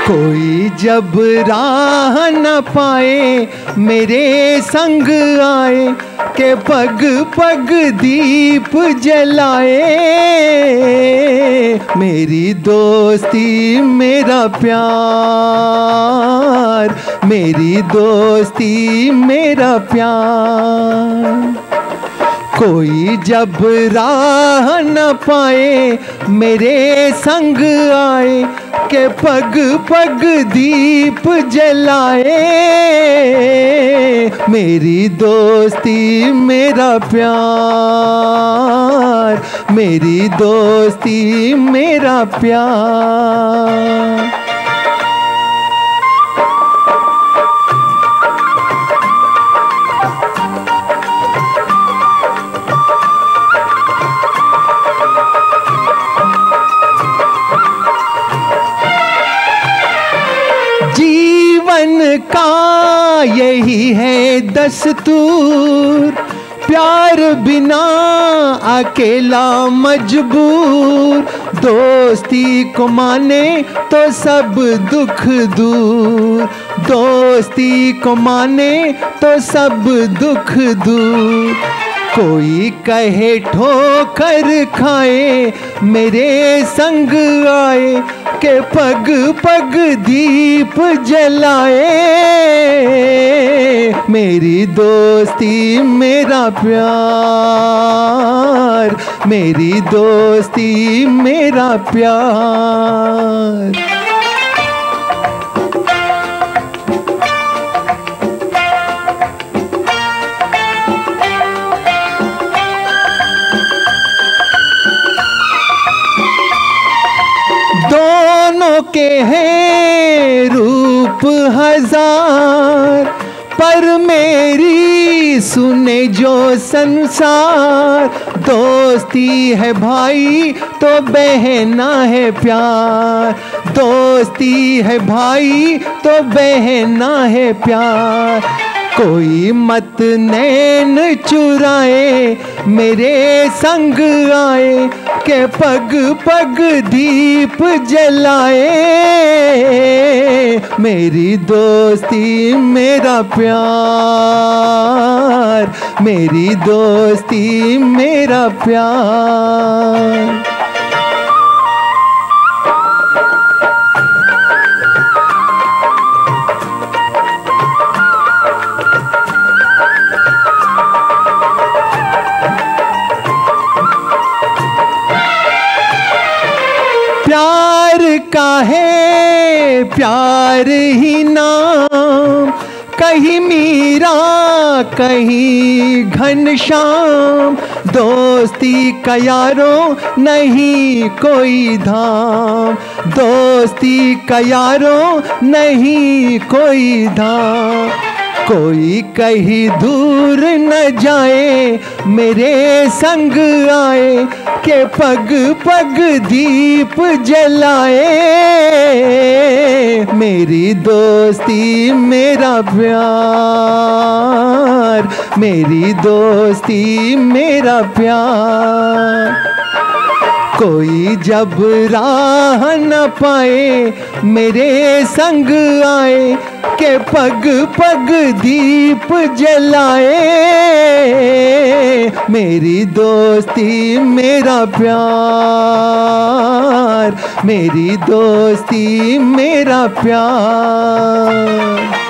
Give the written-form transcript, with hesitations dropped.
कोई जब राह न पाए मेरे संग आए, के पग पग दीप जलाए। मेरी दोस्ती मेरा प्यार, मेरी दोस्ती मेरा प्यार। कोई जब राह न पाए मेरे संग आए, के पग पग दीप जलाए। मेरी दोस्ती मेरा प्यार, मेरी दोस्ती मेरा प्यार। जीवन का यही है दस्तूर, प्यार बिना अकेला मजबूर। दोस्ती को माने तो सब दुख दूर, दोस्ती को माने तो सब दुख दूर। कोई कहे ठोकर खाए मेरे संग आए, के पग पग दीप जलाए। मेरी दोस्ती मेरा प्यार, मेरी दोस्ती मेरा प्यार। दोनों के हैं रूप हजार, पर मेरी सुने जो संसार। दोस्ती है भाई तो बहना है प्यार, दोस्ती है भाई तो बहना है प्यार। कोई मत नैन चुराए मेरे संग आए, के पग पग दीप जलाए। मेरी दोस्ती मेरा प्यार, मेरी दोस्ती मेरा प्यार। प्यार का है प्यार ही नाम, कहीं मीरा कहीं घनश्याम। दोस्ती का यारों नहीं कोई धाम, दोस्ती का यारों नहीं कोई धाम। कोई कहीं दूर न जाए मेरे संग आए, के पग पग दीप जलाए। मेरी दोस्ती मेरा प्यार, मेरी दोस्ती मेरा प्यार। कोई जब राह न पाए मेरे संग आए, के पग पग दीप जलाए। मेरी दोस्ती मेरा प्यार, मेरी दोस्ती मेरा प्यार।